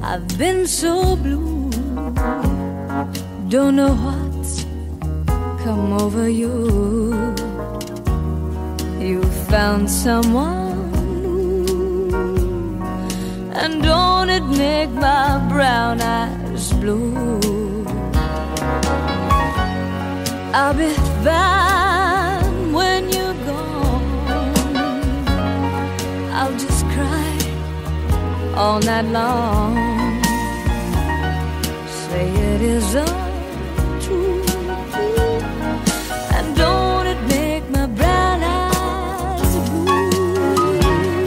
I've been so blue, don't know what's come over you. You found someone new, and don't it make my brown eyes blue? I'll be fine when you're gone. I'll just cry all night long. Say it isn't true, and don't it make my brown eyes blue?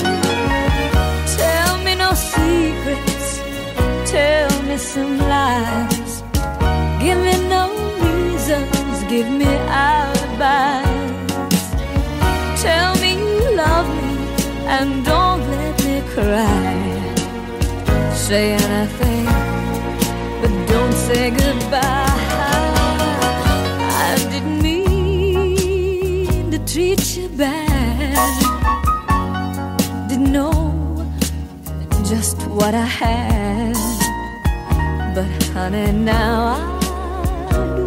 Tell me no secrets, tell me some lies, give me no reasons, give me alibis. Tell me you love me and don't let me cry. Say anything, but don't say goodbye. I didn't mean to treat you bad, didn't know just what I had, but honey, now I do.